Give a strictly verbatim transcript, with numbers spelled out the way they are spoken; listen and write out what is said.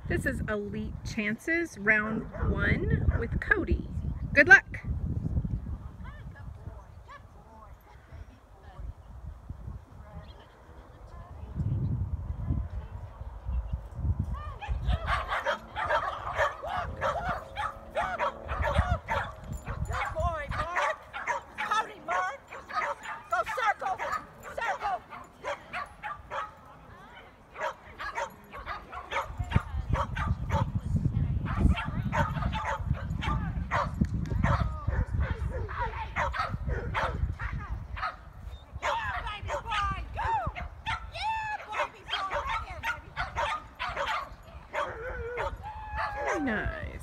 This is Elite Chances, round one with Cody. Good luck. Nice.